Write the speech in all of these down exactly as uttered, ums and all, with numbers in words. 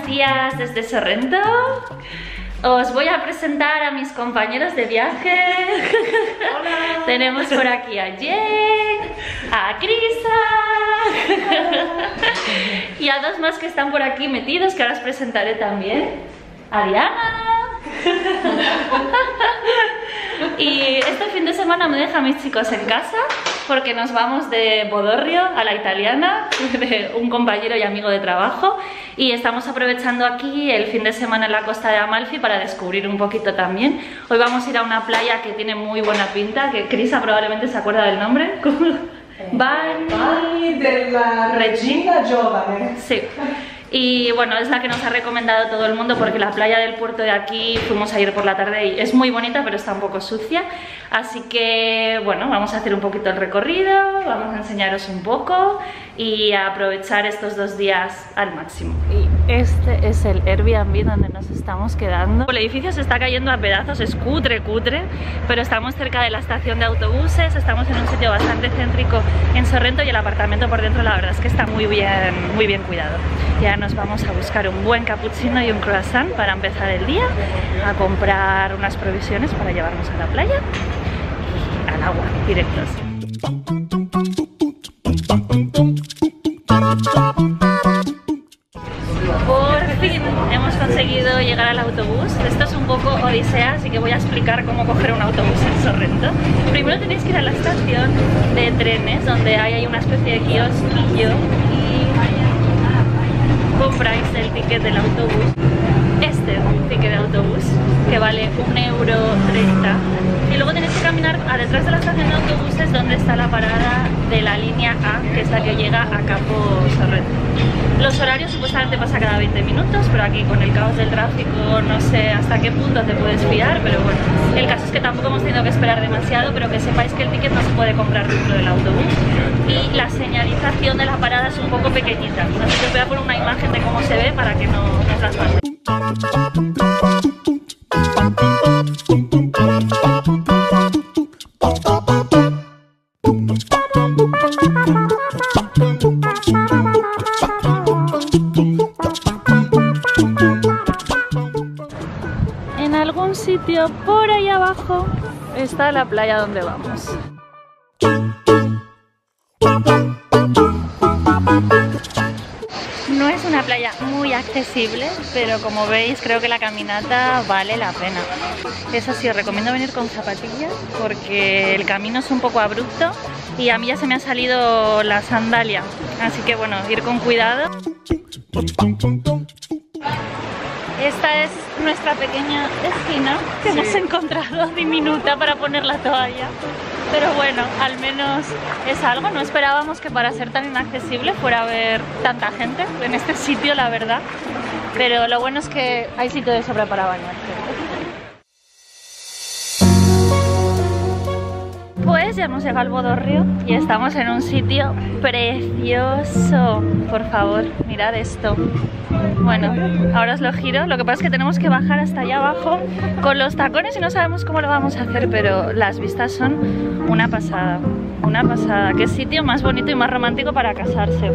buenos días desde Sorrento. Os voy a presentar a mis compañeros de viaje. Hola. Tenemos por aquí a Jane, a Crisa y a dos más que están por aquí metidos, que ahora os presentaré también. A Diana. Y este fin de semana me dejan mis chicos en casa porque nos vamos de Bodorrio a la italiana, de un compañero y amigo de trabajo, y estamos aprovechando aquí el fin de semana en la costa de Amalfi para descubrir un poquito también. Hoy vamos a ir a una playa que tiene muy buena pinta, que Crisa probablemente se acuerda del nombre. Bagni della Regina Giovane. Sí. Y bueno, es la que nos ha recomendado todo el mundo porque la playa del puerto de aquí fuimos a ir por la tarde y es muy bonita, pero está un poco sucia. Así que bueno, vamos a hacer un poquito el recorrido, vamos a enseñaros un poco y a aprovechar estos dos días al máximo. Y este es el Airbnb donde nos estamos quedando. El edificio se está cayendo a pedazos, es cutre, cutre, pero estamos cerca de la estación de autobuses, estamos en un sitio bastante céntrico en Sorrento y el apartamento por dentro la verdad es que está muy bien, muy bien cuidado. Ya nos vamos a buscar un buen cappuccino y un croissant para empezar el día, a comprar unas provisiones para llevarnos a la playa y al agua, directos. Por fin hemos conseguido llegar al autobús. Esto es un poco odisea, así que voy a explicar cómo coger un autobús en Sorrento. Primero tenéis que ir a la estación de trenes, donde hay, hay una especie de kiosquillo y compráis el ticket del autobús, este ticket de autobús, que vale un euro treinta, y luego tenéis que caminar a detrás de la estación de autobuses donde está la parada de la línea A, que es la que llega a Capo Sorrento. Los horarios supuestamente pasa cada veinte minutos, pero aquí con el caos del tráfico no sé hasta qué punto te puedes fiar, pero bueno, el caso es que tampoco hemos tenido que esperar demasiado, pero que sepáis que el ticket no se puede comprar dentro del autobús y la señalización de la parada es un poco pequeñita, así que os voy a poner una imagen de cómo se ve para que no os las pase. En algún sitio por ahí abajo está la playa donde vamos. No es una playa muy accesible, pero como veis creo que la caminata vale la pena. Eso sí, os recomiendo venir con zapatillas porque el camino es un poco abrupto y a mí ya se me ha salido la sandalia, así que bueno, ir con cuidado. Esta es nuestra pequeña esquina que sí hemos encontrado diminuta para poner la toalla. Pero bueno, al menos es algo. No esperábamos que para ser tan inaccesible fuera a haber tanta gente en este sitio, la verdad. Pero lo bueno es que hay sitio de sobra para bañarse. Pues ya hemos llegado al Bodorrio y estamos en un sitio precioso. Por favor, mirad esto. Bueno, ahora os lo giro. Lo que pasa es que tenemos que bajar hasta allá abajo con los tacones y no sabemos cómo lo vamos a hacer, pero las vistas son una pasada, una pasada. Qué sitio más bonito y más romántico para casarse.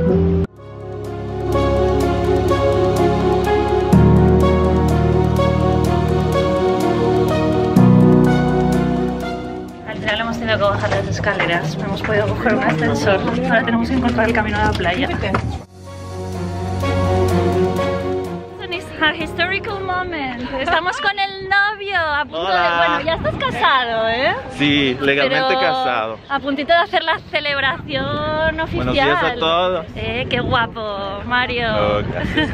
Al final hemos tenido que bajar las escaleras, no hemos podido coger un ascensor. Ahora tenemos que encontrar el camino a la playa. A historical moment. Estamos con el novio a punto Hola. de... Bueno, ya estás casado, ¿eh? Sí, legalmente Pero casado. a puntito de hacer la celebración oficial. Buenos días a todos. Eh, qué guapo, Mario. Oh, gracias.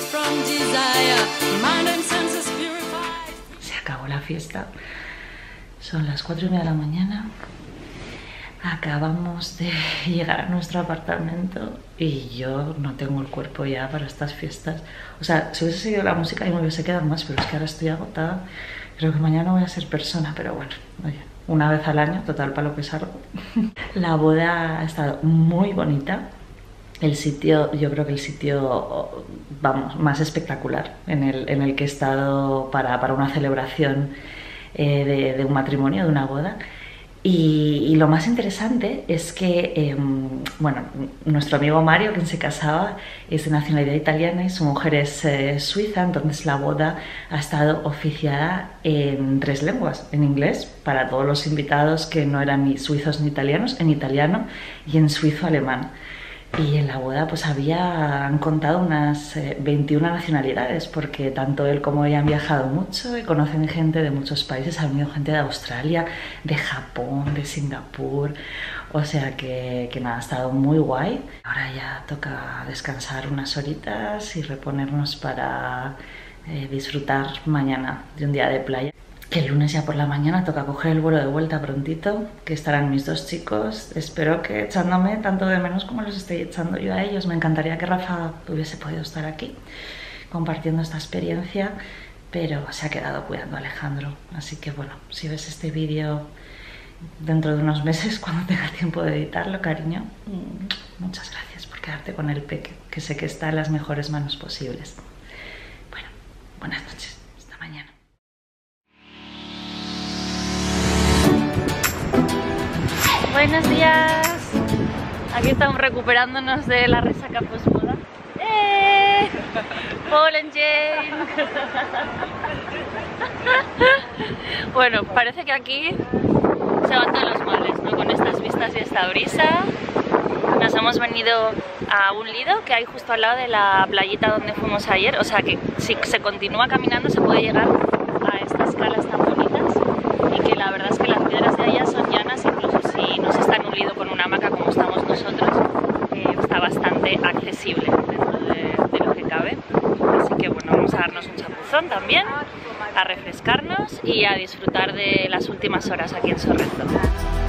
Se acabó la fiesta. Son las cuatro y media de la mañana. Acabamos de llegar a nuestro apartamento y yo no tengo el cuerpo ya para estas fiestas. O sea, si hubiese seguido la música y me hubiese quedado más, pero es que ahora estoy agotada. Creo que mañana voy a ser persona, pero bueno, oye, una vez al año, total, para lo que salgo. La boda ha estado muy bonita. El sitio, yo creo que el sitio, vamos, más espectacular en el, en el que he estado para, para una celebración eh, de, de un matrimonio, de una boda. Y, y lo más interesante es que, eh, bueno, nuestro amigo Mario, quien se casaba, es de nacionalidad italiana y su mujer es eh, suiza, entonces la boda ha estado oficiada en tres lenguas, en inglés, para todos los invitados que no eran ni suizos ni italianos, en italiano y en suizo-alemán. Y en la boda pues había, han contado unas eh, veintiuna nacionalidades, porque tanto él como ella han viajado mucho y conocen gente de muchos países. Ha venido gente de Australia, de Japón, de Singapur, o sea que, que nada, ha estado muy guay. Ahora ya toca descansar unas horitas y reponernos para eh, disfrutar mañana de un día de playa. Que el lunes ya por la mañana toca coger el vuelo de vuelta prontito, que estarán mis dos chicos. Espero que echándome tanto de menos como los estoy echando yo a ellos. Me encantaría que Rafa hubiese podido estar aquí compartiendo esta experiencia, pero se ha quedado cuidando a Alejandro. Así que bueno, si ves este vídeo dentro de unos meses, cuando tenga tiempo de editarlo, cariño, muchas gracias por quedarte con el peque, que sé que está en las mejores manos posibles. Bueno, buenas noches, hasta mañana. Buenos días. Aquí estamos recuperándonos de la resaca post-boda. ¡Eh! Paul and Jane. Bueno, parece que aquí se van todos los males, ¿no? Con estas vistas y esta brisa. Nos hemos venido a un lido que hay justo al lado de la playita donde fuimos ayer. O sea que si se continúa caminando se puede llegar a estas calas tan bonitas. Y que la verdad es que las piedras de allá son llanas, incluso si no se está en un lido con una hamaca como estamos nosotros, eh, está bastante accesible dentro de, de lo que cabe. Así que bueno, vamos a darnos un chapuzón también, a refrescarnos y a disfrutar de las últimas horas aquí en Sorrento.